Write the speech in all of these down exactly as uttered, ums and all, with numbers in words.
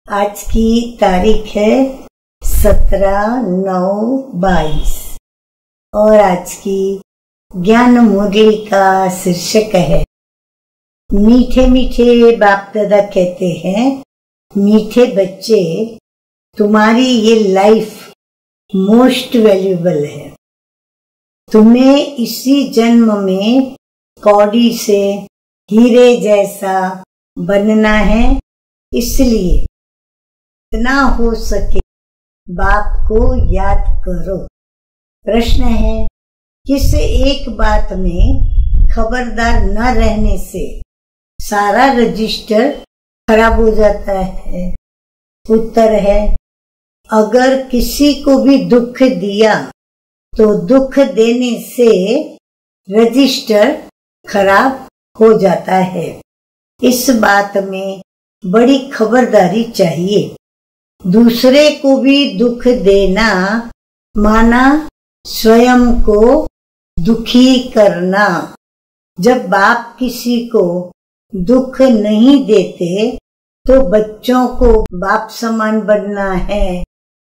आज की तारीख है सत्रह नौ बाईस और आज की ज्ञान मुरली का शीर्षक है मीठे मीठे बाप दादा कहते हैं मीठे बच्चे तुम्हारी ये लाइफ मोस्ट वैल्यूएबल है। तुम्हें इसी जन्म में कौड़ी से हीरे जैसा बनना है, इसलिए जितना हो सके बाप को याद करो। प्रश्न है किस एक बात में खबरदार न रहने से सारा रजिस्टर खराब हो जाता है? उत्तर है अगर किसी को भी दुख दिया तो दुख देने से रजिस्टर खराब हो जाता है। इस बात में बड़ी खबरदारी चाहिए। दूसरे को भी दुख देना माना स्वयं को दुखी करना। जब बाप किसी को दुख नहीं देते तो बच्चों को बाप समान बनना है।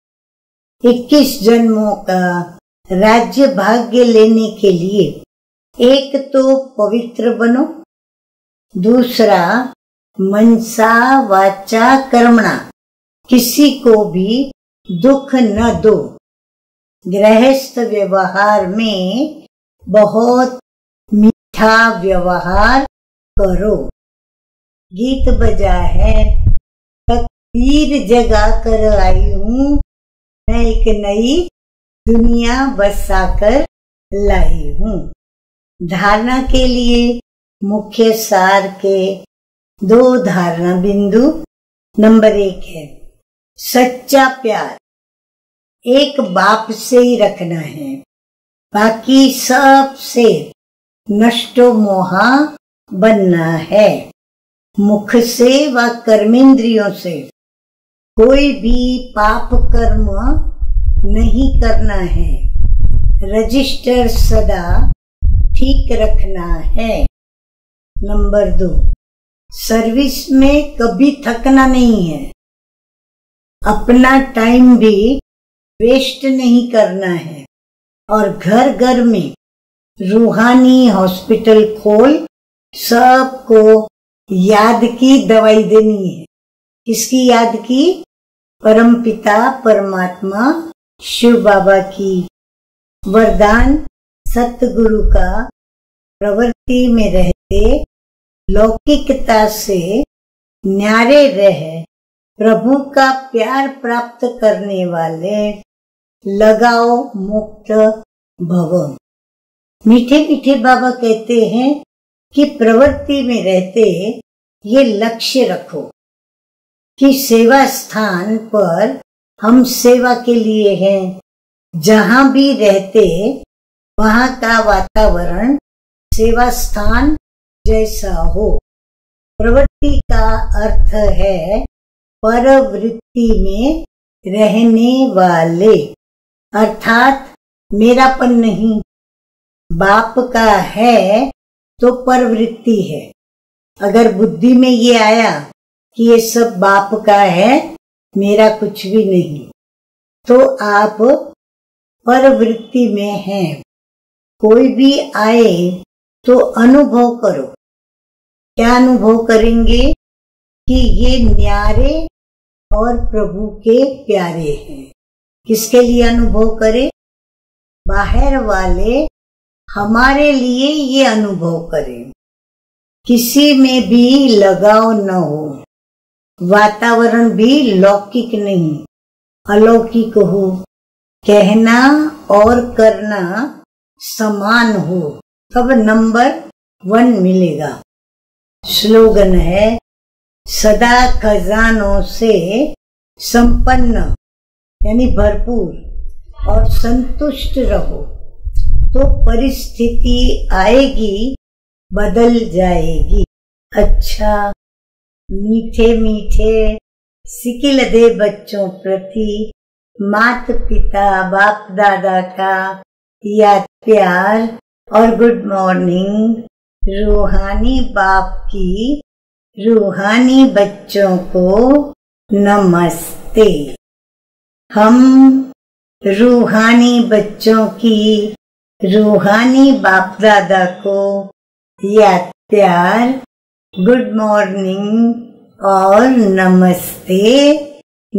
इक्कीस जन्मों का राज्य भाग्य लेने के लिए एक तो पवित्र बनो, दूसरा मनसा वाचा कर्मणा किसी को भी दुख न दो। गृहस्थ व्यवहार में बहुत मीठा व्यवहार करो। गीत बजा है तकदीर जगा कर आई हूँ, मैं एक नई दुनिया बसाकर लाई हूँ। धारणा के लिए मुख्य सार के दो धारणा बिंदु। नंबर एक है सच्चा प्यार एक बाप से ही रखना है, बाकी सब से नष्टो मोहा बनना है। मुख से व कर्मेंद्रियों से कोई भी पाप कर्म नहीं करना है। रजिस्टर सदा ठीक रखना है। नंबर दो सर्विस में कभी थकना नहीं है। अपना टाइम भी वेस्ट नहीं करना है और घर घर में रूहानी हॉस्पिटल खोल सबको याद की दवाई देनी है। किसकी याद की? परमपिता परमात्मा शिव बाबा की। वरदान सतगुरु का प्रवृत्ति में रहते लौकिकता से न्यारे रह प्रभु का प्यार प्राप्त करने वाले लगाओ मुक्त भव। मीठे मीठे बाबा कहते हैं कि प्रवृत्ति में रहते ये लक्ष्य रखो कि सेवा स्थान पर हम सेवा के लिए हैं। जहां भी रहते वहां का वातावरण सेवा स्थान जैसा हो। प्रवृत्ति का अर्थ है परवृत्ति में रहने वाले, अर्थात मेरापन नहीं। बाप का है तो परवृत्ति है। अगर बुद्धि में ये आया कि ये सब बाप का है, मेरा कुछ भी नहीं, तो आप परवृत्ति में हैं। कोई भी आए तो अनुभव करो। क्या अनुभव करेंगे? कि ये न्यारे और प्रभु के प्यारे हैं। किसके लिए अनुभव करें? बाहर वाले हमारे लिए ये अनुभव करें। किसी में भी लगाव न हो, वातावरण भी लौकिक नहीं अलौकिक हो, कहना और करना समान हो, तब नंबर वन मिलेगा। स्लोगन है सदा खजानों से संपन्न यानी भरपूर और संतुष्ट रहो तो परिस्थिति आएगी बदल जाएगी। अच्छा मीठे मीठे सिकिल दे बच्चों प्रति माता पिता बाप दादा का याद प्यार और गुड मॉर्निंग। रूहानी बाप की रूहानी बच्चों को नमस्ते। हम रूहानी बच्चों की रूहानी बाप दादा को याद प्यार, गुड मॉर्निंग और नमस्ते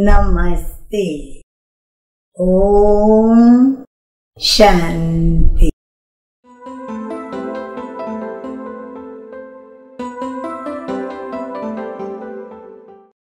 नमस्ते। ओम शांति।